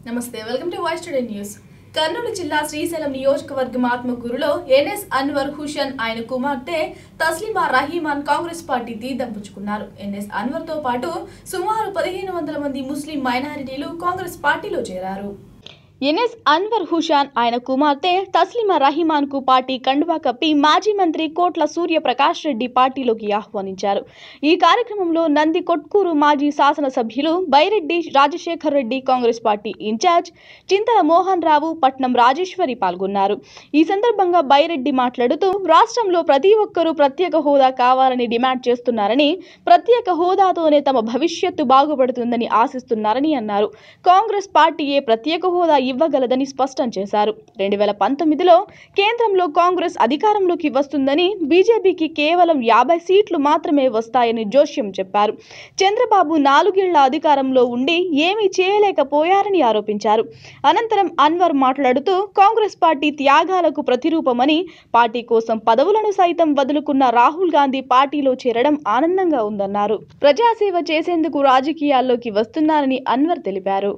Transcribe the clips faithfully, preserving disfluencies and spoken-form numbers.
నమస్తే welcome to Voice Today News. Kurnool జిల్లా శ్రీశైలం నియోజకవర్గం ఆత్మకూరులో ఎన్ఎస్ అన్వర్ హుసేన్ ఆయన కుమార్తె తస్లిమా రహీమాన్ కాంగ్రెస్ పార్టీ తీర్థం పుచ్చుకున్నారు. ఎన్ఎస్ అన్వర్ తో పాటు సుమారు పదిహేను వందల మంది ముస్లిం మైనారిటీలు కాంగ్రెస్ పార్టీలో చేరారు. ఎన్ఎస్ అన్వర్ హుసేన్ ఆయన కుమార్తె తస్లిమా రహీమాన్ కు పార్టీ కండువా కప్పి మాజీ మంత్రి కోట్ల సూర్యప్రకాష్ రెడ్డి పార్టీలోకి ఆహ్వానించారు. ఈ కార్యక్రమంలో నంది కొట్కూరు మాజీ శాసనసభ్యులు బైరెడ్డి రాజశేఖర్ రెడ్డి, కాంగ్రెస్ పార్టీ ఇన్ఛార్జ్ చింతల మోహన్ రావు, పట్నం రాజేశ్వరి పాల్గొన్నారు. ఈ సందర్భంగా బైరెడ్డి మాట్లాడుతూ రాష్ట్రంలో ప్రతి ఒక్కరూ ప్రత్యేక హోదా కావాలని డిమాండ్ చేస్తున్నారని, ప్రత్యేక హోదాతోనే తమ భవిష్యత్తు బాగుపడుతుందని ఆశిస్తున్నారని అన్నారు. కాంగ్రెస్ పార్టీయే ప్రత్యేక హోదా ఇవ్వగలదని స్పష్టం చేశారు. రెండు వేల పంతొమ్మిదిలో కేంద్రంలో కాంగ్రెస్ అధికారంలోకి వస్తుందని, బీజేపీకి కేవలం యాభై సీట్లు మాత్రమే వస్తాయని జోష్యం చెప్పారు. చంద్రబాబు నాలుగేళ్ల అధికారంలో ఉండి ఏమీ చేయలేకపోయారని ఆరోపించారు. అనంతరం అన్వర్ మాట్లాడుతూ కాంగ్రెస్ పార్టీ త్యాగాలకు ప్రతిరూపమని, పార్టీ కోసం పదవులను సైతం వదులుకున్న రాహుల్ గాంధీ పార్టీలో చేరడం ఆనందంగా ఉందన్నారు. ప్రజాసేవ చేసేందుకు రాజకీయాల్లోకి వస్తున్నారని అన్వర్ తెలిపారు.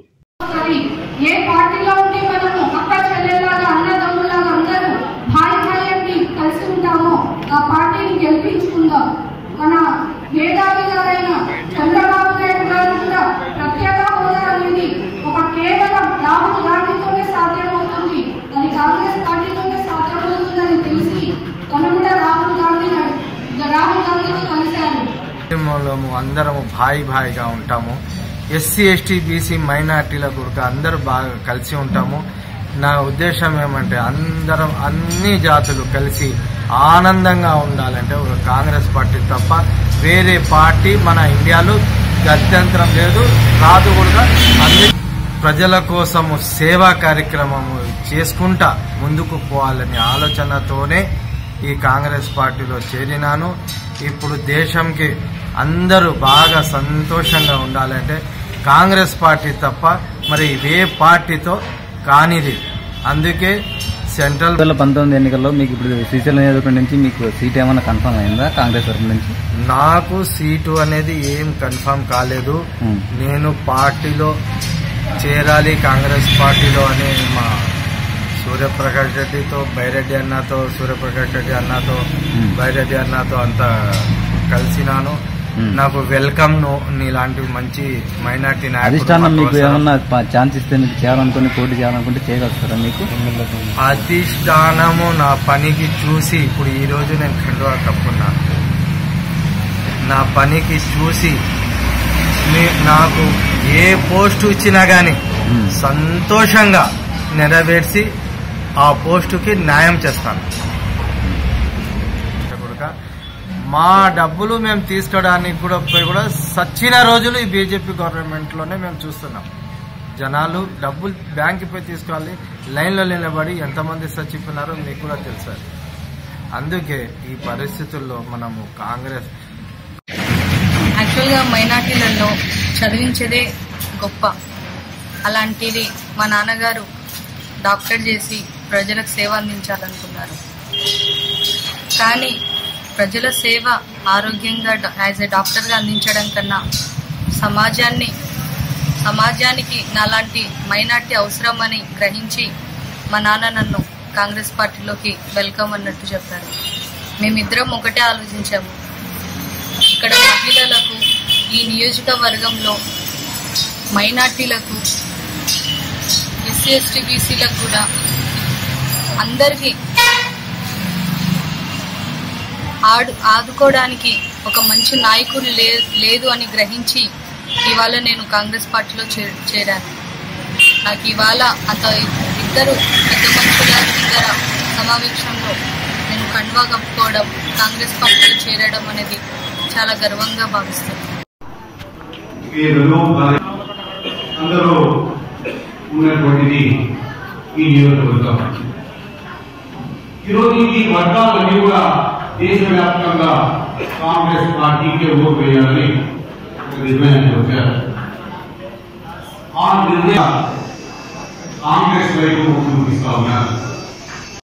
ఏ పార్టీలో ఉంటే మనము అక్క చెల్లెలాగా అన్నదమ్ములాగా అందరూ భాయి భాయి కలిసి ఉంటామో ఆ పార్టీని గెలిపించుకుందాం. మన మేధావి గారైన చంద్రబాబు నాయుడు గారు కూడా ప్రత్యేక హోదా అనేది ఒక కేవలం రాహుల్ గాంధీతోనే సాధ్యమవుతుంది, అది కాంగ్రెస్ పార్టీతోనే సాధ్యమవుతుందని తెలిసి తను కూడా రాహుల్ గాంధీ రాహుల్ గాంధీతో కలిశారు. అందరము భాయి భాయిగా ఉంటాము. ఎస్సీ ఎస్టీ బీసీ మైనార్టీల కొరకు అందరూ బాగా కలిసి ఉంటాము. నా ఉద్దేశం ఏమంటే అందరం అన్ని జాతులు కలిసి ఆనందంగా ఉండాలంటే ఒక కాంగ్రెస్ పార్టీ తప్ప వేరే పార్టీ మన ఇండియాలో గత్యంతరం లేదు, రాదు కూడా. అన్ని ప్రజల కోసము సేవా కార్యక్రమము చేసుకుంటా ముందుకు పోవాలనే ఆలోచనతోనే ఈ కాంగ్రెస్ పార్టీలో చేరినాను. ఇప్పుడు దేశంకి అందరూ బాగా సంతోషంగా ఉండాలంటే కాంగ్రెస్ పార్టీ తప్ప మరి ఏ పార్టీతో కానిది. అందుకే సెంట్రల్ పంతొమ్మిది ఎన్నికల్లో మీకు ఇప్పుడు శ్రీశైలం నియోజకవర్గం నుంచి మీకు సీట్ ఏమైనా కన్ఫర్మ్ అయిందా కాంగ్రెస్ తరఫు నుంచి? నాకు సీటు అనేది ఏం కన్ఫర్మ్ కాలేదు. నేను పార్టీలో చేరాలి కాంగ్రెస్ పార్టీలో అని మా సూర్యప్రకాష్ రెడ్డితో, బైరెడ్డి అన్నతో, సూర్యప్రకాష్ రెడ్డి అన్నతో, బైరెడ్డి అన్నతో అంతా కలిసినాను. నాకు వెల్కమ్ ను నీలాంటి మంచి మైనార్టీ అధిష్టానం మీకు ఏమన్నా ఛాన్స్ ఇస్తే మీకు చేయాలనుకుని పోటీ చేయాలనుకుంటే చేయగలుగుతారా? మీకు అధిష్టానము నా పనికి చూసి ఇప్పుడు ఈ రోజు నేను ఖండువా కప్పుకున్నాను. నా పనికి చూసి నాకు ఏ పోస్టు ఇచ్చినా గాని సంతోషంగా నెరవేర్చి ఆ పోస్టుకి న్యాయం చేస్తాను. మా డబ్బులు మేము తీసుకోవడానికి కూడా కూడా సచ్చిన రోజులు ఈ బీజేపీ గవర్నమెంట్ లోనే మేము చూస్తున్నాం. జనాలు డబ్బులు బ్యాంక్ పోయి తీసుకోవాలి, లైన్లో నిలబడి ఎంతమంది చచ్చిపోయినారో మీకు కూడా తెలుసు. అందుకే ఈ పరిస్థితుల్లో మనము కాంగ్రెస్ యాక్చువల్గా మైనార్టీలలో చదివించేదే గొప్ప. అలాంటిది మా నాన్నగారు డాక్టర్ చేసి ప్రజలకు సేవ అందించాలనుకున్నారు. కానీ ప్రజల సేవ ఆరోగ్యంగా యాజ్ ఎ డాక్టర్గా అందించడం కన్నా సమాజాన్ని సమాజానికి నాలాంటి మైనార్టీ అవసరమని గ్రహించి మా నాన్న నన్ను కాంగ్రెస్ పార్టీలోకి వెల్కమ్ అన్నట్టు చెప్పారు. మేమిద్దరం ఒకటే ఆలోచించాము. ఇక్కడ మహిళలకు, ఈ నియోజకవర్గంలో మైనార్టీలకు, ఎస్సీ ఎస్టీ బీసీలకు కూడా అందరికీ ఆడు ఆదుకోవడానికి ఒక మంచి నాయకుడు లేదు అని గ్రహించి ఇవాళ నేను కాంగ్రెస్ పార్టీలో చేరాను. నాకు ఇవాళ అంత ఇద్దరు పెద్ద మనుషుల ఇద్దర సమావేశంలో నేను కండువా కప్పుకోవడం, కాంగ్రెస్ పార్టీలో చేరడం అనేది చాలా గర్వంగా భావిస్తున్నాను. దేశవ్యాప్తంగా కాంగ్రెస్ పార్టీకి ఓటు వేయాలని నిర్ణయానికి వచ్చారు. ఆ నిర్ణయం కాంగ్రెస్ వైపు చూపిస్తా ఉన్నారు.